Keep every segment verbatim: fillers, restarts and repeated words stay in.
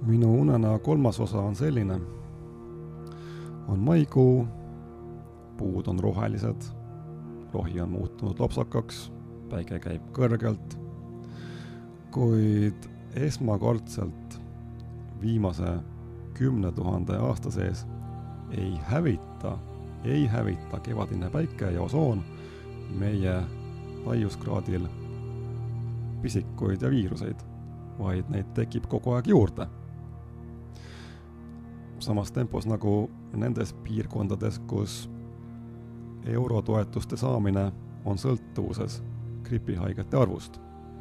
Minu unenäo kolmas osa on selline. On maikuu, puud on rohelised, rohi on muutunud lopsakaks, päike käib kõrgelt, kuid esmakordselt viimase kümne tuhande aasta sees ei hävita, ei hävita kevadine päike ja osoon meie laiuskraadil pisikuid ja viiruseid, vaid neid tekib kogu aeg juurde. Samas tempos nagu nendes piirkondades, kus eurotoetuste saamine on sõltuvuses gripihaigete arvust.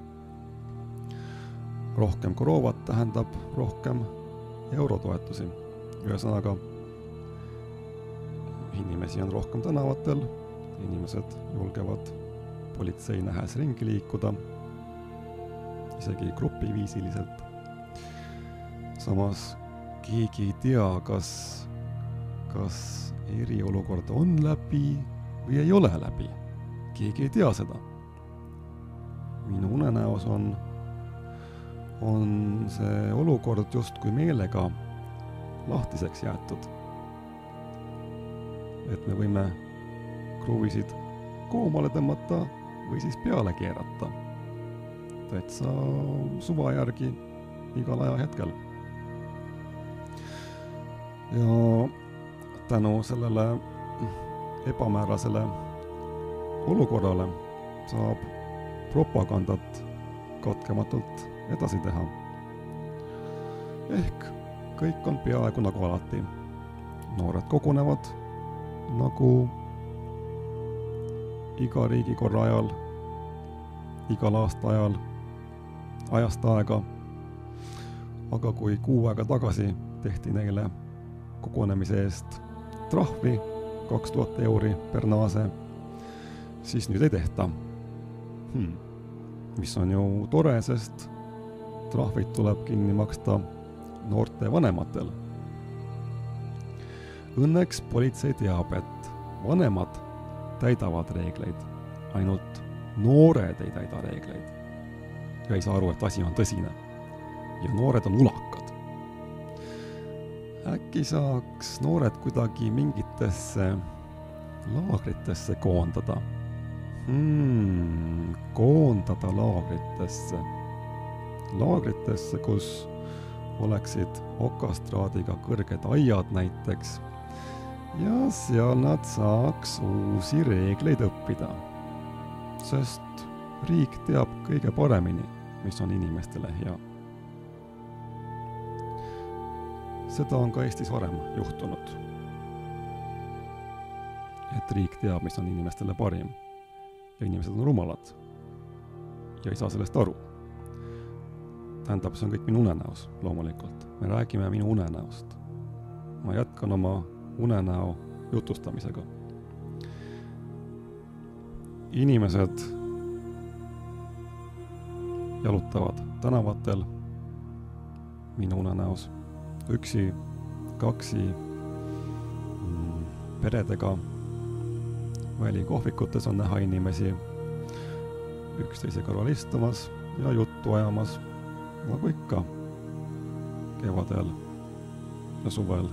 Rohkem koroovat tähendab rohkem eurotoetusi. Ühesõnaga, inimesi on rohkem tänavatel, inimesed julgevad politsei nähes ringi liikuda, isegi grupiviisiliselt. Samas keegi ei tea, kas, kas eriolukord on läbi või ei ole läbi. Keegi ei tea seda. Minu unenäos on, on see olukord justkui meelega lahtiseks jäetud. Et me võime kruvisid koomale tõmmata või siis peale keerata. Täitsa suva järgi igal ajahetkel. Ja tänu sellele ebamäärasele olukorrale saab propagandat katkematult edasi teha. Ehk kõik on peaaegu nagu alati. Noored kogunevad nagu iga riigikorra ajal, igal aasta ajal, ajast aega. Aga kui kuu aega tagasi tehti neile kogunemise eest trahvi kaks tuhat euri per naase, siis nüüd ei tehta. Hmm. Mis on ju tore, sest trahvid tuleb kinni maksta noorte vanematel. Õnneks politsei teab, et vanemad täidavad reegleid, ainult noored ei täida reegleid. Ja ei saa aru, et asi on tõsine. Ja noored on ulakad. Äkki saaks noored kuidagi mingitesse laagritesse koondada. Hmm, koondada laagritesse. Laagritesse, kus oleksid okastraadiga kõrged aiad näiteks. Ja seal nad saaks uusi reegleid õppida. Sest riik teab kõige paremini, mis on inimestele hea. Seda on ka Eestis varem juhtunud. Et riik teab, mis on inimestele parim. Ja inimesed on rumalad. Ja ei saa sellest aru. Tähendab, see on kõik minu unenäos, loomulikult. Me räägime minu unenäost. Ma jätkan oma unenäo jutustamisega. Inimesed jalutavad tänavatel minu unenäos. Üksi, kaksi mm, peredega välikohvikutes on näha inimesi üksteise kõrval istumas ja juttu ajamas, nagu ikka kevadel ja suvel.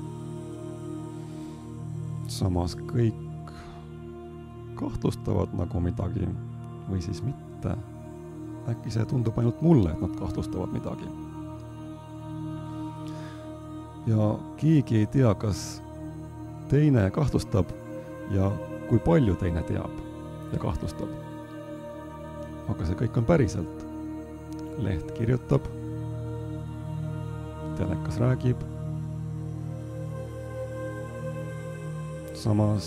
Samas kõik kahtlustavad nagu midagi või siis mitte. Äkki see tundub ainult mulle, et nad kahtlustavad midagi. Ja keegi ei tea, kas teine kahtlustab ja kui palju teine teab ja kahtlustab. Aga see kõik on päriselt. Leht kirjutab, telekas räägib. Samas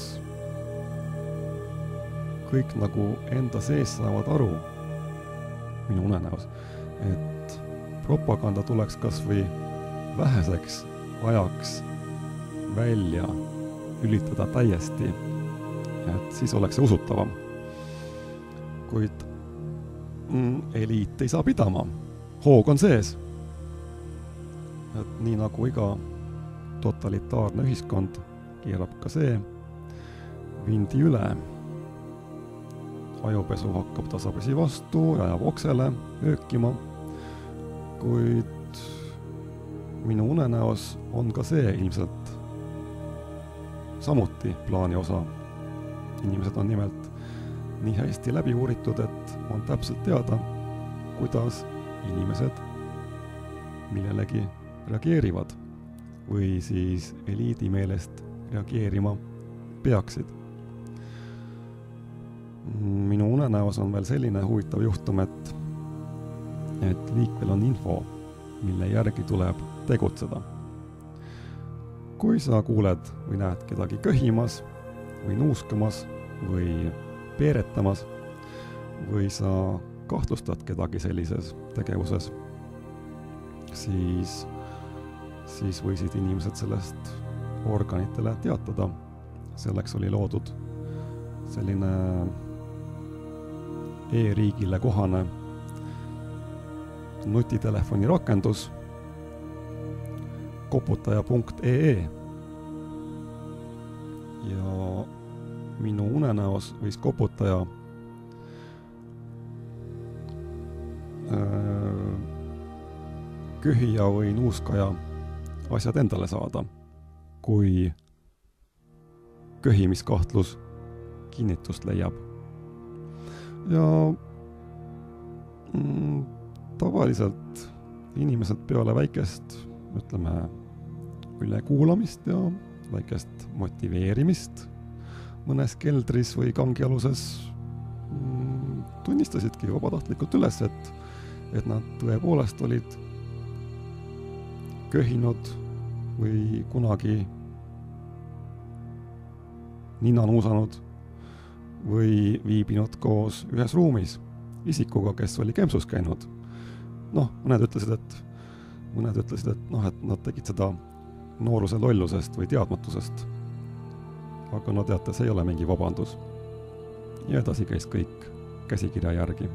kõik nagu enda sees saavad aru minu unenäos, et propaganda tuleks kas või väheseks ajaks välja ülitada täiesti, et siis oleks see usutavam. Kuid mm, eliit ei saa pidama. Hoog on sees. Et nii nagu iga totalitaarne ühiskond keerab ka see vindi üle. Ajupesu hakkab tasapisi vastu ja ajab oksele öökima, kuid minu unenäos on ka see ilmselt samuti plaani osa. Inimesed on nimelt nii hästi läbi uuritud, et on täpselt teada, kuidas inimesed millelegi reageerivad või siis eliidi meelest reageerima peaksid. Minu unenäos on veel selline huvitav juhtum, et, et liikvel on info, mille järgi tuleb tegutseda. Kui sa kuuled või näed kedagi köhimas või nuuskamas või peeretamas või sa kahtlustad kedagi sellises tegevuses, siis, siis võisid inimesed sellest organitele teatada. Selleks oli loodud selline e-riigile kohane nutitelefoni rakendus koputaja punkt ee ja minu unenäos võis koputaja öö, köhija või nuuskaja asjad endale saada, kui köhimiskahtlus kinnitust leiab. Ja mm, tavaliselt inimesed peale väikest, ütleme, ülekuulamist ja väikest motiveerimist mõnes keldris või kangialuses mm, tunnistasidki vabatahtlikult üles, et, et nad tõepoolest olid köhinud või kunagi nina nuusanud või viibinud koos ühes ruumis isikuga, kes oli kempsus käinud. Noh, mõned ütlesid, et, mõned ütlesid, et, noh, et nad tegid seda nooruse lollusest või teadmatusest. Aga no teate, see ei ole mingi vabandus. Ja edasi käis kõik käsikirja järgi.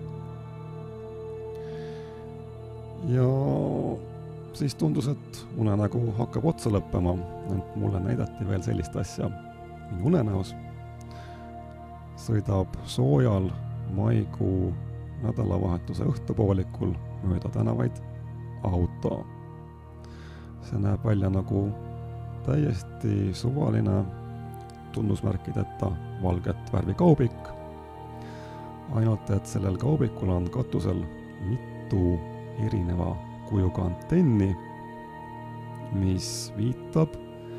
Ja siis tundus, et unenägu hakkab otsa lõppema, et mulle näidati veel sellist asja. Minu unenäos sõidab soojal maikuu nädalavahetuse õhtupoolikul mööda tänavaid auto. See näeb välja nagu täiesti suvaline tunnusmärkideta valget värvi kaubik. Ainult, et sellel kaubikul on katusel mitu erineva kujuga antenni, mis viitab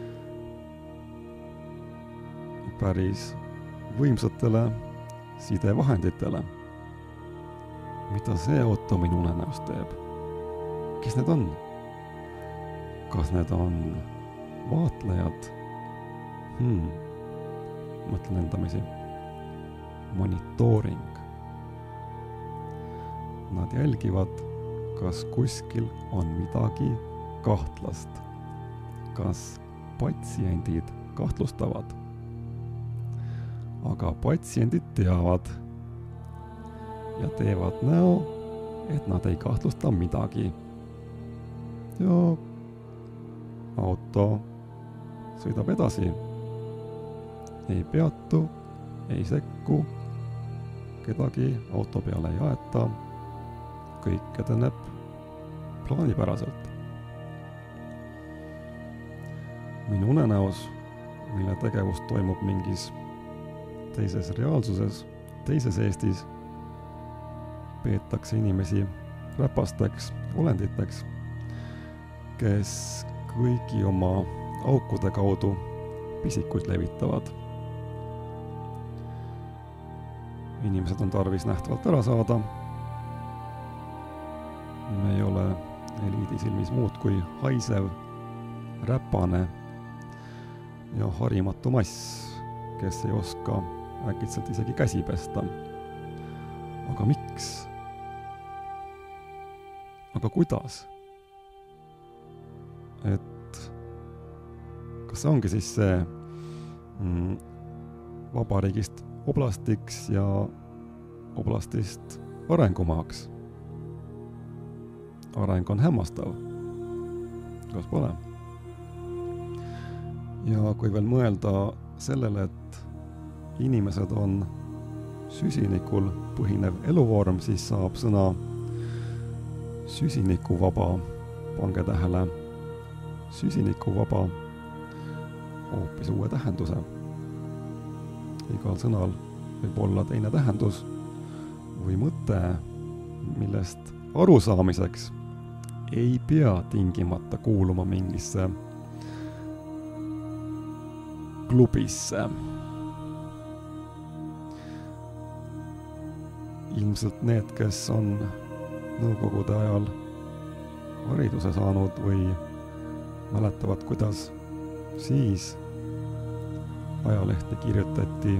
päris võimsatele sidevahenditele. Mida see auto minu unenäos teeb? Kes need on? Kas need on vaatlejad? Hmm. Mõtlen endamisi. Monitooring. Nad jälgivad, kas kuskil on midagi kahtlast. Kas patsiendid kahtlustavad? Aga patsiendid teavad ja teevad näo, et nad ei kahtlusta midagi. Ja auto sõidab edasi. Ei peatu, ei sekku, kedagi auto peale ei aeta. Kõik edeneb plaanipäraselt. Minu unenäos, mille tegevus toimub mingis teises reaalsuses, teises Eestis, peetakse inimesi räpasteks olenditeks, kes kõigi oma aukude kaudu pisikuid levitavad. Inimesed on tarvis nähtavalt ära saada. Me ei ole eliidi silmis muud kui haisev, räpane ja harimatu mass, kes ei oska äkitselt isegi käsi pesta. Aga miks? Aga kuidas? Et kas see ongi siis see mm, vabariigist oblastiks ja oblastist arengumaaks? Areng on hämmastav. Kas pole? Ja kui veel mõelda sellele, et inimesed on süsinikul põhinev eluvorm, siis saab sõna süsinikuvaba, pange tähele, süsinikuvaba hoopis uue tähenduse. Igal sõnal võib olla teine tähendus või mõte, millest arusaamiseks ei pea tingimata kuuluma mingisse klubisse. Ilmselt need, kes on nõukogude ajal hariduse saanud või mäletavad, kuidas siis ajalehti kirjutati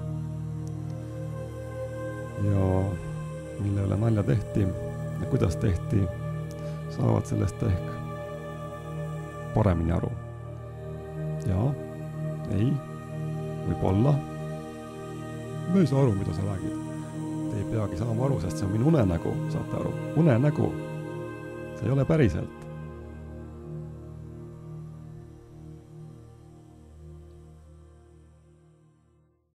ja mille üle nalja tehti ja kuidas tehti, saavad sellest ehk paremini aru. Jaa, ei, võib-olla. Ma ei saa aru, mida sa räägid. Te ei peagi saama aru, sest see on minu unenägu, saate aru. Unenägu. See ei ole päriselt.